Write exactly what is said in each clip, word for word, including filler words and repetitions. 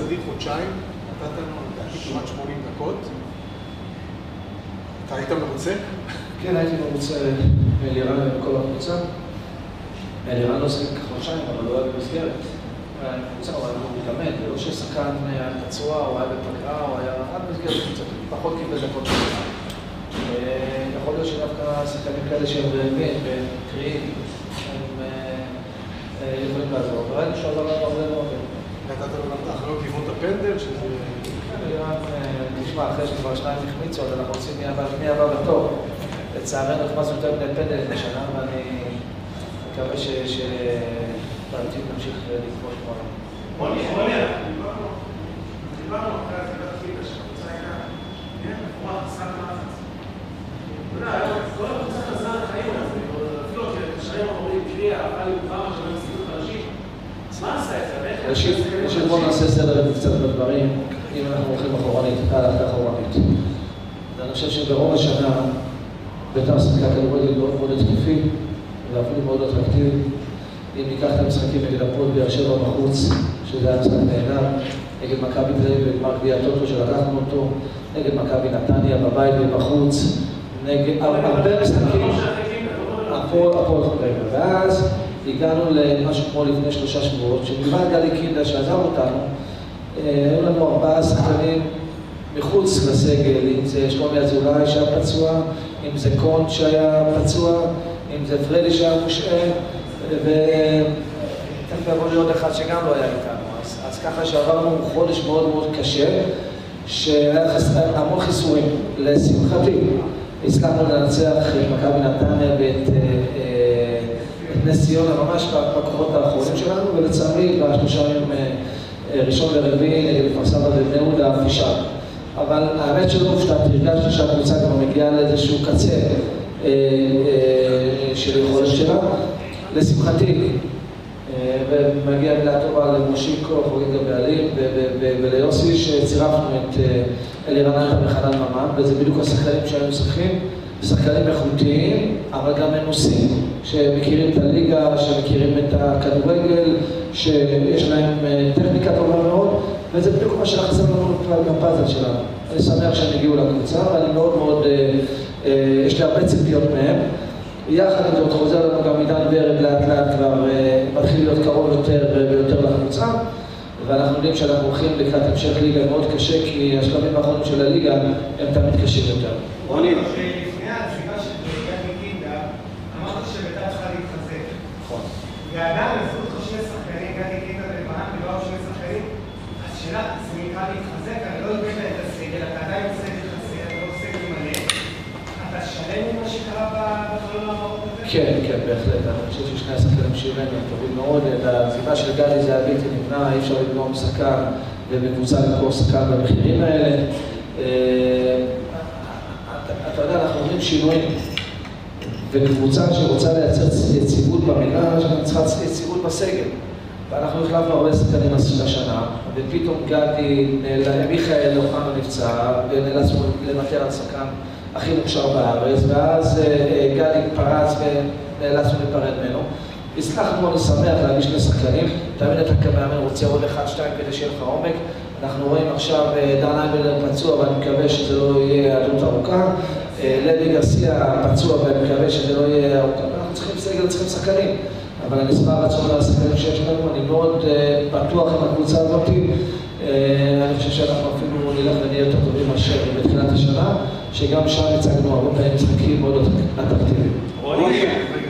סדיר חודשיים, נתת לנו לדעתי כמעט שמונים דקות. אתה היית מרוצה? כן, הייתי מרוצה מאלירן בכל הקבוצה. אלירן לא עושה חודשיים, אבל לא היה במסגרת. הקבוצה הוא היה לא מתאמן, ולא ששחקן היה פצוע, הוא היה בפגרה, הוא היה עד מסגרת קבוצה, פחות קיבל דקות קבוצה. יכול להיות שדווקא שחקנים כאלה שהם באמת, בקריאים, הם יכולים לעזור. וראינו שעזר לנו הרבה מאוד. נתת לנו גם אחרי כיוון הפנדל, שזה... כן, אלירן, נשמע, אחרי שכבר שניים החמיצו, אז אנחנו רוצים מי הבא בתור. לצערנו הכנסנו יותר בני פנדל בשנה, ואני מקווה שבעתיד נמשיך לקבוע שמונה. רוני, רוני, דיברנו אחרי התחילת חידה שהקבוצה הייתה, נהיה מפורט, שחק לחץ. אתה יודע, כל הקבוצה חזרה לחיים, אפילו כשהם אומרים קריאה, אבל כבר משהו במסיבות חדשים, מה עשה את זה? ראשית, בואו נעשה סדר קצת בדברים, אם אנחנו הולכים אחורנית, הלכת אחורנית. אני חושב שברוב השנה, בית"ר שיחקה כדורגל מאוד מאוד התקפי, ואפילו מאוד אטרקטיבי. אם ניקח את המשחקים נגד הפועל באר שבע בחוץ, שזה היה משחק נהדר, נגד מכבי תל אביב בגמר גביע הטוטו שלקחנו אותו, נגד מכבי נתניה בבית ובחוץ, נגד הרבה משחקים, הפועל חדרה. ואז הגענו למשהו כמו לפני שלושה שבועות, שמלבד גלי קינדה שעזב אותנו, היו לנו ארבעה שחקנים מחוץ לסגל, אם זה שלומי אזולאי שהיה פצוע, אם זה קונט שהיה פצוע, אם זה פרדי שהיה מושעה, ותכף יבוא לי עוד אחד שגם לא היה איתנו. אז, אז ככה שעברנו חודש מאוד מאוד קשה, שהיה חס... המון חיסורים. לשמחתי, הצלחנו לנצח את מכבי נתניה ואת את נס ציונה ממש בכוחות האחרונים שלנו, ולצערי בשלושה ימים ראשון ורביעי נגד כפר סבא ובני יהודה פישל. אבל האמת שלא הופתעתי, הרגשתי שהקבוצה כבר מגיעה לאיזשהו קצה של יכולת שלה. לשמחתי, ומגיעה מילה טובה למושיקו, חוגג הבעלים, וליוסי שצירפנו את אלירן עטר וחנן ממן, וזה בדיוק השחקנים שהיו שחקים, שחקנים איכותיים, אבל גם מנוסים, שמכירים את הליגה, שמכירים את הכדורגל, שיש להם טכניקה טובה מאוד, וזה בדיוק מה שחסר לנו גם פאזל שלנו. אני שמח שהם הגיעו לקבוצה, ואני מאוד מאוד, יש לי הרבה ציפיות מהם. יחד עם זאת חוזר לנו גם עידן ורד לאט לאט כבר מתחיל להיות קרוב יותר ויותר לקבוצה, ואנחנו יודעים שאנחנו הולכים לקראת המשך ליגה מאוד קשה, כי השלבים האחרונים של הליגה הם תמיד קשים יותר. רוני, לפני ההצגה של גלי קינדה, אמרת שבית"ר צריכה להתחזק. נכון. ועדיין עזבו אותך שני שחקנים, גלי קינדה ולבנן, ולא שני שחקנים. אז שאלה, זה נקרא להתחזק, אני לא הבאת את הסגל, אתה עדיין סגל חסר, אתה לא סגל מלא. אתה שלם עם מה שקרה בחלון המערכות הזה? כן, כן, בהחלט. אני חושב ששני השחקנים שלנו הם טובים מאוד. העזיבה של גלי זה היה בלתי נמנע, אי אפשר לגמור שחקן ובקבוצה למכור שחקן במחירים האלה. אתה יודע, אנחנו אומרים שינויים, וקבוצה שרוצה לייצר יציבות במגרש, גם צריכה יציבות בסגל. ואנחנו החלפנו הרבה שחקנים השנה, ופתאום גדי, מיכאל אוחנה נפצע, ונאלצנו לוותר על שחקן הכי מוכשר בארץ, ואז גדי פרץ ונאלצנו להיפרד ממנו. הצלחנו, אני שמח להביא שני שחקנים, תמיד אתה כמאמן רוצה עוד אחד, שתיים כדי שיהיה לך עומק. אנחנו רואים עכשיו דן אייבלר פצוע, ואני מקווה שזה לא יהיה עדות ארוכה. לוי גרסיה פצוע, ואני מקווה שזה לא יהיה ארוכה. אנחנו צריכים סגל, צריכים שחקנים. אבל אני אשמח רצון על השחקנים שיש לנו, אני מאוד בטוח עם הקבוצה הזאת. אני חושב שאנחנו אפילו נלך ונהיה יותר טובים מאשר בתחילת השנה, שגם שם הצגנו הרבה פעמים משחקים מאוד אטרקטיביים. רוני,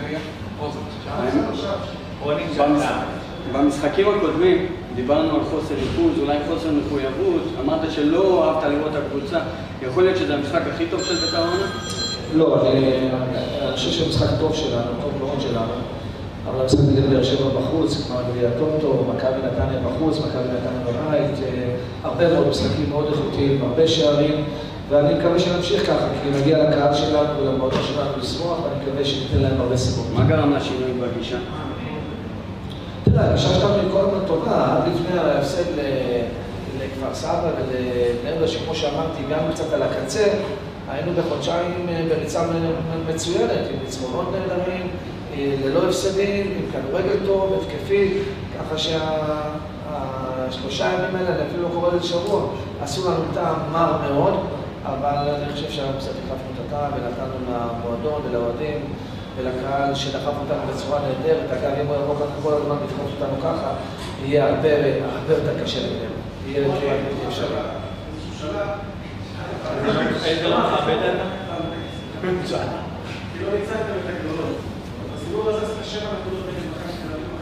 במשחקים הקודמים דיברנו על חוסר ריכוז, אולי חוסר מחויבות, אמרת שלא אהבת לראות את הקבוצה, יכול להיות שזה המשחק הכי טוב של בית"ר העונה? לא, אני חושב שהמשחק טוב שלנו, טוב מאוד שלנו, אבל המשחק נגד באר שבע בחוץ, כמו גביע הטוטו, מכבי נתניה בחוץ, מכבי נתניה בבית, הרבה מאוד משחקים מאוד איכותיים, הרבה שערים, ואני מקווה שנמשיך ככה, כי נגיע לקהל שלנו ולמועדון שלנו לשמוח, ואני מקווה שניתן להם הרבה סיבות. מה גרם לשינוי בגישה? תראה, הגישה שלנו היא כל הזמן טובה, עד לפני ההפסד לכפר סבא ולבני יהודה, שכמו שאמרתי, גם קצת על הקצה, היינו בחודשיים בריצה מצוינת, עם ניצחונות נהדרים, ללא הפסדים, עם כדורגל טוב, התקפי, ככה השלושה ימים האלה, אני אפילו לא קורא לזה שבוע, עשו לנו טעם מר מאוד, אבל אני חושב שאנחנו קצת החלפנו את הטעם ונתנו למועדון ולאוהדים ולקהל שדחף אותנו בצורה נהדרת. אגב, אם הוא יבוא ככה כל הזמן לדחוף אותנו ככה, יהיה הרבה יותר קשה לגמרי. יהיה יותר בלתי אפשרי. איזה לא מכבד אתה? כי לא ניצחתם את הגדולות. הסיבוב הזה זה שבע נקודות נגד מכבי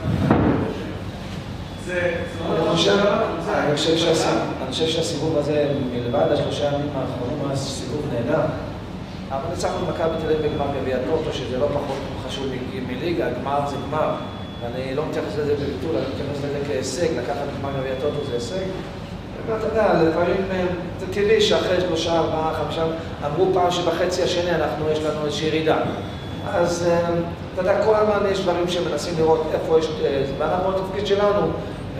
תל אביב. אני חושב שהסיבוב הזה, מלבד השלושה ימים האחרונים, היה סיבוב נהדר. אבל ניצחנו מכבי תל אביב בגמר גביע הטוטו, שזה לא פחות חשוב מליגה, הגמר זה גמר. ואני לא מתייחס לזה בביטול, אני מתייחס לזה כהישג, לקחת גמר גביע הטוטו זה הישג. ואתה יודע, לפעמים זה טבעי שאחרי שלושה, ארבעה, חמישה, אמרו פעם שבחצי השני אנחנו, יש לנו איזושהי ירידה. אז אתה יודע, כל הזמן יש דברים שמנסים לראות איפה יש, ואנחנו התפקיד שלנו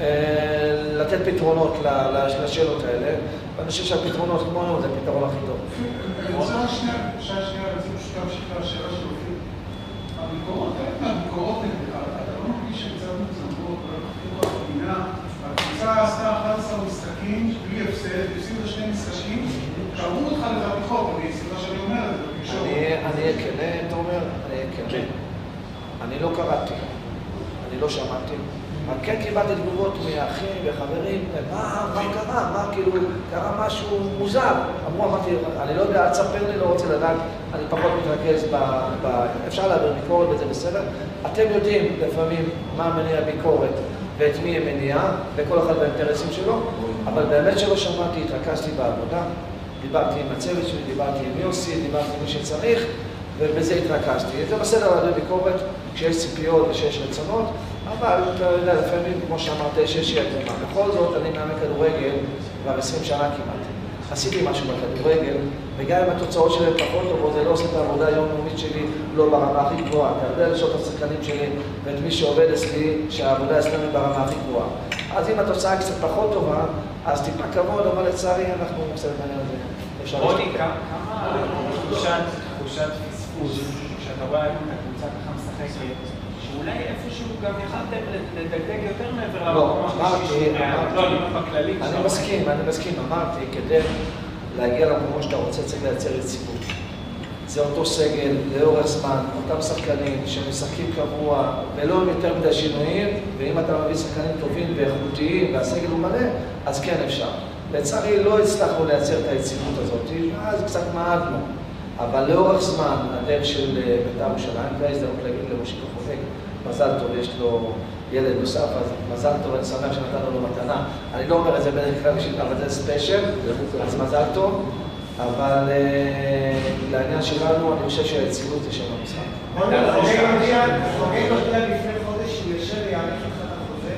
לתת פתרונות לשאלות האלה, ואני חושב שהפתרונות כמו היום זה הפתרון הכי טוב. אני רוצה שנייה, שעה שנייה, וזה פשוט להמשיך לשאלה של אופי. הביקורות, הביקורות נגדך, אתה לא מרגיש שקצת מצלמות, לא במדינה, הקבוצה עשתה אחד עשר משחקים בלי הפסד, הפסידו שני משחקים, קראו אותך לבדיחות, אני סליחה שאני אומר את זה בקשור. אני אהיה כנה, אתה אומר, אני אהיה כנה. אני לא קראתי, אני לא שמעתי. אבל כן קיבלתי תגובות מאחים וחברים, מה, מה קרה? מה, כאילו, קרה משהו מוזר. אמרו, אמרתי, אני לא יודע, אל תספר לי, לא רוצה לדעת, אני פחות מתרכז ב... אפשר להעביר ביקורת וזה בסדר. אתם יודעים לפעמים מה מניע ביקורת ואת מי היא מניעה, וכל אחד באינטרסים שלו, אבל באמת שלא שמעתי, התרכזתי בעבודה, דיברתי עם הצוות שלי, דיברתי עם יוסי, דיברתי עם מי שצריך, ובזה התרכזתי. זה בסדר להעביר ביקורת כשיש ציפיות ושיש רצונות, אבל אתה יודע, לפעמים, כמו שאמרת, יש איזושהי התאמה. בכל זאת, אני מאמן כדורגל כבר עשרים שנה כמעט. עשיתי משהו בכדורגל, וגם אם התוצאות שלי פחות טובות, זה לא עושה את העבודה היומיומית שלי לא ברמה הכי גבוהה. אתה יודע לשאול את השחקנים שלי ואת מי שעובד אצלי, שהעבודה אצלנו היא ברמה הכי גבוהה. אז אם התוצאה קצת פחות טובה, אז טיפה כבוד, אבל לצערי אנחנו קצת בעניין הזה. רוני, כמה תחושת פספוס, שאתה רואה היום את הקבוצה ככה משחקת, שאולי איפשהו גם יכלתם לדגדג יותר מעבר לא, אמרתי, בכללי. אני מסכים, אני מסכים, אמרתי, כדי להגיע למקומות שאתה רוצה, צריך לייצר יציבות. זה אותו סגל, לאורך זמן, אותם שחקנים שמשחקים קבוע ולא יותר מדי שינויים, ואם אתה מביא שחקנים טובים ואיכותיים והסגל הוא מלא, אז כן אפשר. לצערי לא הצלחנו לייצר את היציבות הזאת, אז קצת מעדנו. אבל לאורך זמן, הדרך של בית"ר ירושלים, זה ההזדמנות להגיד למושיקו חוגג, מזל טוב, יש לו ילד נוסף, אז מזל טוב, אני שמח שנתנו לו מתנה. אני לא אומר את זה בדרך כלל בשביל, אבל זה ספיישל, אז מזל טוב. אבל לעניין שלנו, אני חושב שהיציבות זה שם המשחק. חוגג הודיע לפני חודש שהוא יושב ויעריך לך את החוזה.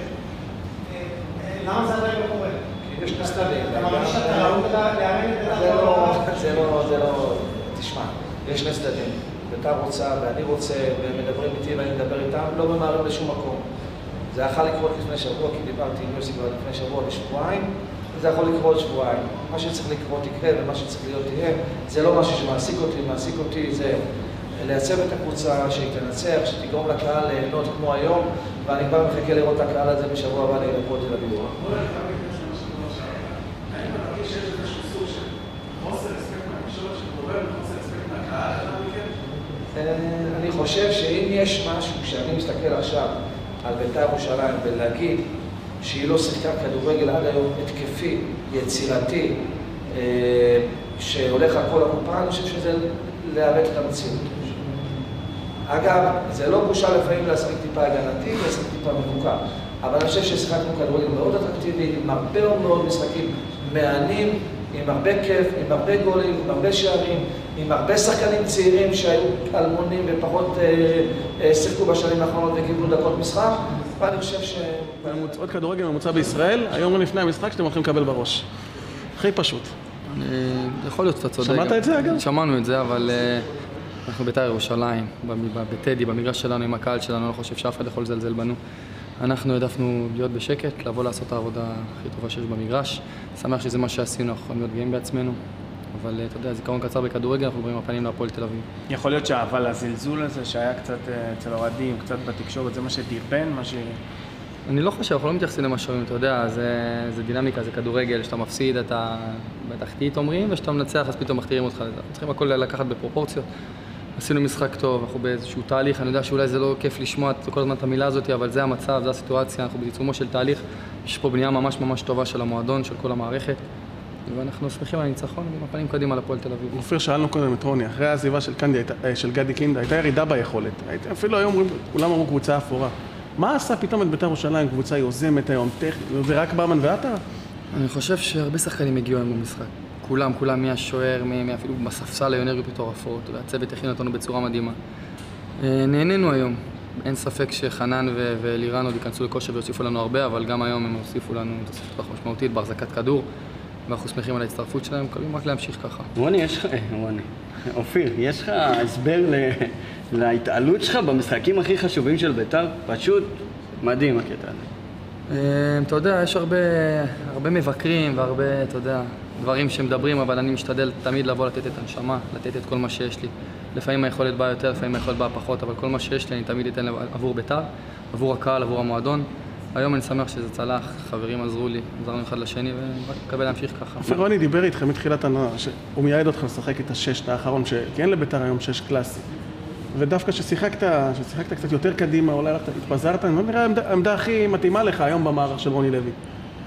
למה זה עדיין לא קורה? יש נסתרים. אתה מרגיש שאתה ראוי להאמן את זה? זה לא, זה לא, תשמע, יש נסתרים. בית"ר רוצה ואני רוצה, ומדברים איתי ואני מדבר איתם, לא ממהרים לשום מקום. זה יכול לקרות לפני שבוע, כי דיברתי עם יוסי כבר לפני שבוע בשבועיים, וזה יכול לקרות שבועיים. מה שצריך לקרות יקרה ומה שצריך להיות יהיה. זה לא משהו שמעסיק אותי, מעסיק אותי זה לייצב את הקבוצה, שהיא תנצח, שתגרום לקהל ליהנות כמו היום, ואני כבר מחכה לראות את הקהל הזה בשבוע הבא נגד הפועל תל אביב. האם אתה מרגיש שיש איזשהו סוג של חוסר אספקט מהקשור שגורם לחוסר אספקט מהקהל? אני חושב שאם יש משהו, כשאני מסתכל עכשיו על בית"ר ירושלים ולהגיד שהיא לא שיחקה כדורגל עד היום התקפי, יצירתי, שהולך על כל הקופה, אני חושב שזה להיאבק את המציאות. אגב, זה לא בושה לפעמים להשחק טיפה הגנתי, להשחק טיפה מבוקר. אבל אני חושב ששיחקנו כדורגל מאוד אטרקטיבי, עם הרבה מאוד משחקים מעניינים, עם הרבה כיף, עם הרבה גולים, עם הרבה שערים, עם הרבה שחקנים צעירים שהיו אלמונים ופחות שיחקו בשנים האחרונות וקיבלו דקות משחק, ואני חושב ש... עוד כדורגל ממוצע בישראל, היום לפני המשחק שאתם הולכים לקבל בראש. הכי פשוט. יכול להיות שאתה צודק. שמעת את זה אגב? שמענו את זה, אבל אנחנו בית"ר ירושלים, בטדי, במגרש שלנו, עם הקהל שלנו, אני לא חושב שאף אחד יכול לזלזל בנו. אנחנו העדפנו להיות בשקט, לבוא לעשות את העבודה הכי טובה שיש במגרש. שמח שזה מה שעשינו, אנחנו יכולים להיות גאים בעצמנו. אבל אתה יודע, זיכרון קצר בכדורגל, אנחנו רואים הפנים להפועל תל אביב. יכול להיות שהאבל הזלזול הזה שהיה קצת אצל האוהדים, קצת בתקשורת, זה מה שדרבן, מה ש... אני לא חושב, אנחנו לא מתייחסים למה שאומרים, אתה יודע, זה, זה דינמיקה, זה כדורגל, שאתה מפסיד, אתה בתחתית אומרים, ושאתה מנצח, אז פתאום מכתירים אותך לזה. אנחנו צריכים הכל לקחת בפרופורציות. עשינו משחק טוב, אנחנו באיזשהו תהליך, אני יודע שאולי זה לא כיף לשמוע כל הזמן את המילה הזאת, אבל זה המצב, זה הסיטואציה, אנחנו בעיצומו של תהליך, יש פה בנייה ממש ממש טובה של המועדון, של כל המערכת, ואנחנו שמחים על הניצחון, עם הפנים קדימה לפועל תל אביב. אופיר, שאלנו קודם את רוני, אחרי העזיבה של, קנדי, של גדי קינדה, הייתה ירידה ביכולת, אפילו היום כולם אמרו קבוצה אפורה. מה עשה פתאום את בית"ר ירושלים, קבוצה יוזמת היום, טכנית, זה רק ברמן ועטר? אני חושב שהרבה שחקנים הגיעו היום במשחק. כולם, כולם מהשוער, אפילו בספסל היו אנרגיות מטורפות, והצוות הכין אותנו בצורה מדהימה. נהנינו היום. אין ספק שחנן ואלירן עוד ייכנסו לכושר ויוסיפו לנו הרבה, אבל גם היום הם הוסיפו לנו תוספת כוח משמעותית בהחזקת כדור, ואנחנו שמחים על ההצטרפות שלהם, מקווים רק להמשיך ככה. רוני, יש לך, רוני, אופיר, יש לך הסבר להתעלות שלך במשחקים הכי חשובים של בית"ר? פשוט מדהים הקטע הזה. אתה יודע, יש הרבה, הרבה מבקרים והרבה, אתה יודע, דברים שמדברים, אבל אני משתדל תמיד לבוא לתת את הנשמה, לתת את כל מה שיש לי. לפעמים היכולת באה יותר, לפעמים היכולת באה פחות, אבל כל מה שיש לי אני תמיד אתן עבור בית"ר, עבור הקהל, עבור המועדון. היום אני שמח שזה צלח, חברים עזרו לי, עזרנו אחד לשני, ורק מקווה להמשיך ככה. רוני דיבר איתכם מתחילת הנוער, שהוא מייעד אותך לשחק את הששת האחרון, כי אין לבית"ר היום שש קלאסי. ודווקא ששיחקת, ששיחקת קצת יותר קדימה, אולי התפזרת, אני לא נראה העמדה הכי מתאימה לך היום במערך של רוני לוי.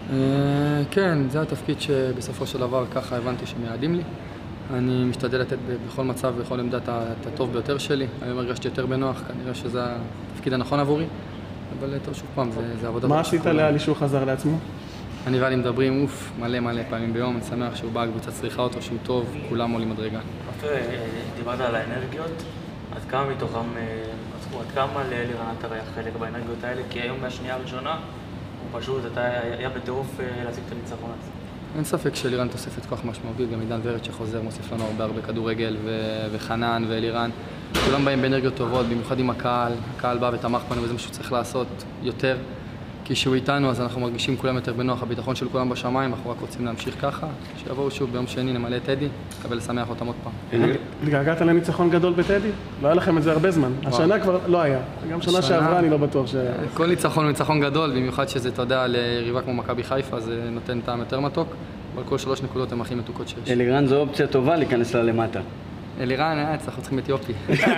כן, זה התפקיד שבסופו של דבר ככה הבנתי שמייעדים לי. אני משתדל לתת בכל מצב, בכל עמדה את הטוב ביותר שלי. היום הרגשתי יותר בנוח, כנראה שזה התפקיד הנכון עבורי. אבל טוב, שוב פעם, זה עבודה... מה עשית לאלי שהוא חזר לעצמו? אני ואלי מדברים, אוף, מלא מלא פעמים ביום. אני שמח שהוא בא, קבוצה צריכה אותו, שהוא טוב, כולם עולים מדרגה. דיברת על האנרגיות, עד כמה מתוכם, עד כמה לאלירן עטר היה חלק באנרגיות האלה? כי היום מהשנייה הראשונה, הוא פשוט, אתה היה בטירוף להציג את הניצחון הזה. אין ספק שאלירן תוספת כוח משמעותית, גם עידן ורד שחוזר מוסיף לנו הרבה הרבה כדורגל, וחנן ואלירן. כולם באים באנרגיות טובות, במיוחד עם הקהל. הקהל בא ותמך בנו וזה מה שצריך לעשות יותר. כי שהוא איתנו אז אנחנו מרגישים כולם יותר בנוח, הביטחון של כולם בשמיים, אנחנו רק רוצים להמשיך ככה. שיבואו שוב ביום שני, נמלא את טדי, נקבל לשמח אותם עוד פעם. התגעגעת לניצחון גדול בטדי? לא היה לכם את זה הרבה זמן. השנה כבר לא היה. גם שנה שעברה אני לא בטוח ש... כל ניצחון הוא ניצחון גדול, במיוחד שזה, אתה יודע, ליריבה כמו מכבי חיפה, זה נותן טעם יותר מתוק, אבל כל שלוש נקודות הן הכי מתוקות שיש. אלירן זו אופציה טובה להיכנס לה למטה. אלירן, אה, אנחנו צריכים אתיופי.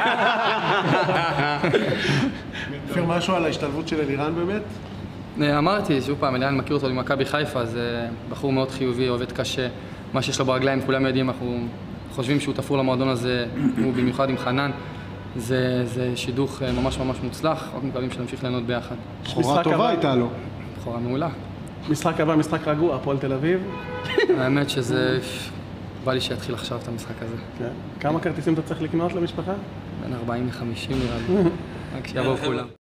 אופיר, משהו על ההשתלבות של אלירן באמת? אמרתי, שוב פעם, אלירן מכיר אותו ממכבי חיפה, זה בחור מאוד חיובי, עובד קשה, מה שיש לו ברגליים, כולם יודעים, אנחנו חושבים שהוא תפור למועדון הזה, הוא במיוחד עם חנן, זה, זה שידוך ממש ממש מוצלח, רק מקווים שנמשיך ליהנות ביחד. בחורה טובה הייתה לו. בחורה מעולה. משחק הבא, משחק רגוע, הפועל תל אביב. האמת שזה... בא לי שיתחיל עכשיו את המשחק הזה. כן. כמה כרטיסים אתה צריך לקנות למשפחה? בין ארבעים לחמישים נראה לי, רק שיבואו כולם.